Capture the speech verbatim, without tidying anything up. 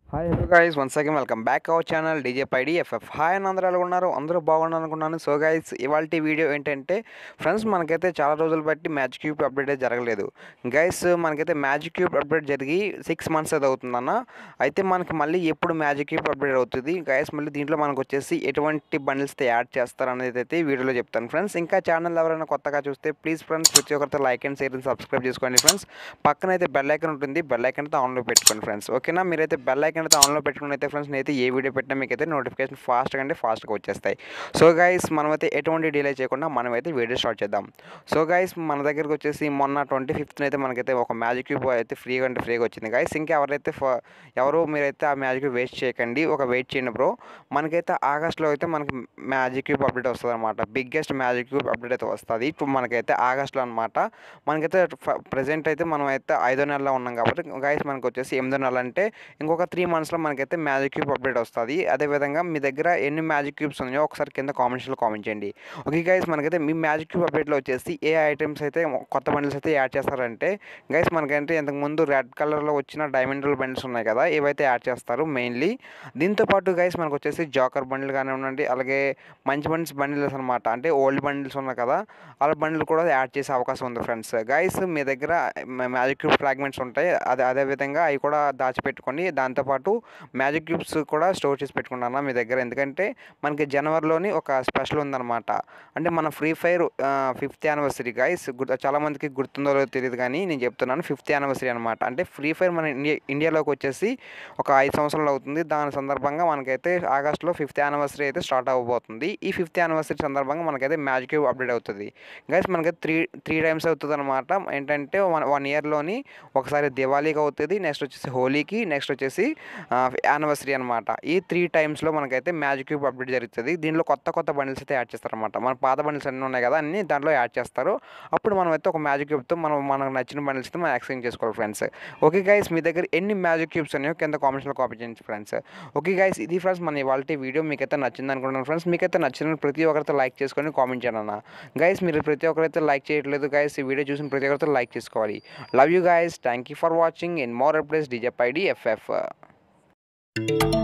Hi hello guys once again welcome back our channel డీజేపైడి FF. Hi అని అందరూ ఎలా ఉన్నారు? అందరూ బాగున్నారు అనుకున్నాను. సో గైస్ ఇవాళ వీడియో ఏంటంటే ఫ్రెండ్స్, మనకైతే చాలా రోజులు బట్టి మ్యాజిక్ క్యూబ్ అప్డేట్ అయితే జరగలేదు గైస్. మనకైతే మ్యాజిక్ క్యూబ్ అప్డేట్ జరిగి సిక్స్ మంత్స్ అది అవుతుందన్న. అయితే మనకి మళ్ళీ ఎప్పుడు మ్యాజిక్ క్యూబ్ అప్డేట్ అవుతుంది గైస్, మళ్ళీ దీంట్లో మనకు వచ్చేసి ఎటువంటి బండిల్స్ యాడ్ చేస్తారు అనేది అయితే వీడియోలో చెప్తాను ఫ్రెండ్స్. ఇంకా ఛానల్ ఎవరైనా కొత్తగా చూస్తే ప్లీజ్ ఫ్రెండ్స్ ప్రతి ఒక్కరితో like and share and subscribe చేసుకోండి ఫ్రెండ్స్. పక్కన అయితే బెల్ ఐకాన్ ఉంటుంది, బెల్ ఐకాన్ అయితే ఆన్లో పెట్టుకోండి ఫ్రెండ్స్. ఓకేనా? మీరైతే బెల్ ఐకాన్ అయితే ఆన్లో పెట్టుకుని అయితే ఫ్రెండ్స్ నేనైతే ఏ వీడియో పెట్టినా మీకు అయితే నోటిఫికేషన్ ఫాస్ట్గా అంటే ఫాస్ట్గా వచ్చేస్తాయి. సో గైస్ మనమైతే ఎటువంటి డిలే చేయకుండా మనమైతే వీడియో స్టార్ట్ చేద్దాం. సో గైస్ మన దగ్గరకు వచ్చేసి మొన్న ట్వంటీ ఫిఫ్త్ అయితే మనకైతే ఒక మ్యాజిక్ క్యూబ్ అయితే ఫ్రీగా అంటే ఫ్రీగా వచ్చింది గైస్. ఇంకా ఎవరైతే ఎవరు మీరైతే ఆ మ్యాజిక్ క్యూబ్ వేస్ట్ చేయకండి, ఒక వెయిట్ చేయండి బ్రో. మనకైతే ఆగస్ట్లో అయితే మనకి మ్యాజిక్ క్యూబ్ అప్డేట్ వస్తుంది అనమాట. బిగ్గెస్ట్ మ్యాజిక్ క్యూబ్ అప్డేట్ అయితే వస్తుంది ఇప్పుడు మనకైతే ఆగస్ట్లో అనమాట. మనకైతే ప్రజెంట్ అయితే మనం అయితే ఐదో నెలలో ఉన్నాం కాబట్టి గైస్ మనకు వచ్చేసి ఎనిమిదో నెల అంటే ఇంకొక త్రీ మంత్స్లో మనకైతే మ్యాజిక్ క్యూబ్ అప్డేట్ వస్తుంది. అదేవిధంగా మీ దగ్గర ఎన్ని మ్యాజిక్ క్యూబ్స్ ఉన్నాయో ఒకసారి కింద కామెంట్స్లో కామెంట్ చేయండి. ఓకే గైస్, మనకైతే మీ మ్యాజిక్ క్యూబ్ అప్డేట్లో వచ్చేసి ఏ ఐటమ్స్ అయితే కొత్త బండిల్స్ అయితే యాడ్ చేస్తారంటే గైస్, మనకంటే ఇంతకుముందు రెడ్ కలర్లో వచ్చిన డైమండ్ బండిల్స్ ఉన్నాయి కదా, ఇవైతే యాడ్ చేస్తారు మెయిన్లీ. దీంతోపాటు గైస్ మనకు వచ్చేసి జాకర్ బండిల్ కానివ్వండి, అలాగే మంచి బండిల్స్ బండిల్స్ అనమాట, అంటే ఓల్డ్ బండిల్స్ ఉన్నాయి కదా, అలా బండిల్ కూడా యాడ్ చేసే అవకాశం ఉంది ఫ్రెండ్స్. గైస్ మీ దగ్గర మ్యాజిక్ క్యూబ్ ఫ్రాగ్మెంట్స్ ఉంటాయి, అదే అదేవిధంగా అవి కూడా దాచిపెట్టుకొని దాంతోపాటు మ్యాజిక్ క్యూబ్స్ కూడా స్టోర్ చేసి పెట్టుకున్నాను మీ దగ్గర. ఎందుకంటే మనకి జనవరిలోని ఒక స్పెషల్ ఉందన్నమాట. అంటే మన free fire fifth anniversary guys, చాలామందికి గుర్తుందో లేదో తెలియదు కానీ నేను చెప్తున్నాను, ఫిఫ్త్ యానివర్సరీ అనమాట. అంటే ఫ్రీ ఫైర్ మన ఇండియా ఇండియాలోకి వచ్చేసి ఒక ఐదు సంవత్సరాలు అవుతుంది. దాని సందర్భంగా మనకైతే ఆగస్టులో ఫిఫ్త్ యానివర్సరీ అయితే స్టార్ట్ అవ్వబోతుంది. ఈ ఫిఫ్త్ యానివర్సరీ సందర్భంగా మనకైతే మ్యాజిక్ క్యూబ్ అప్డేట్ అవుతుంది గైస్. మనకైతే త్రీ త్రీ టైమ్స్ అవుతుంది అనమాట. ఏంటంటే వన్ వన్ ఇయర్లోని ఒకసారి దివాళీకి అవుతుంది, నెక్స్ట్ వచ్చేసి హోలీకి, నెక్స్ట్ వచ్చేసి యానివర్సరీ అనమాట. ఈ త్రీ టైమ్స్లో మనకైతే మ్యాజిక్ క్యూబ్ అప్డేట్ జరుగుతుంది. దీనిలో కొత్త కొత్త బండిల్స్ అయితే యాడ్ చేస్తారనమాట. మన పాత బండిల్స్ అన్నీ ఉన్నాయి కదా, అన్నీ దాంట్లో యాడ్ చేస్తారు. అప్పుడు మనం అయితే ఒక మ్యాజిక్ క్యూబ్తో మనం మనకు నచ్చిన బండిల్స్ అయితే మనం ఎక్స్చేంజ్ చేసుకోవాలి ఫ్రెండ్స్. ఓకే గైస్, మీ దగ్గర ఎన్ని మ్యాజిక్ క్యూబ్స్ ఉన్నాయో కింద కామెంట్స్లో కాపీ చేయండి ఫ్రెండ్స్. ఓకే గైస్, ఇది ఫ్రెండ్స్ మన ఇవాళ వీడియో. మీకైతే నచ్చింది అనుకుంటున్నాను ఫ్రెండ్స్. మీకైతే నచ్చిన ప్రతి ఒక్కరితో లైక్ చేసుకొని కామెంట్ చేయండి అన్న. గైస్ మీరు ప్రతి ఒక్కరైతే లైక్ చేయట్లేదు గైస్, ఈ వీడియో చూసిన ప్రతి ఒక్కరితో లైక్ చేసుకోవాలి. Love you guys, thank you for watching. In more updates డీజేపైడి ఎఫ్ఎఫ్.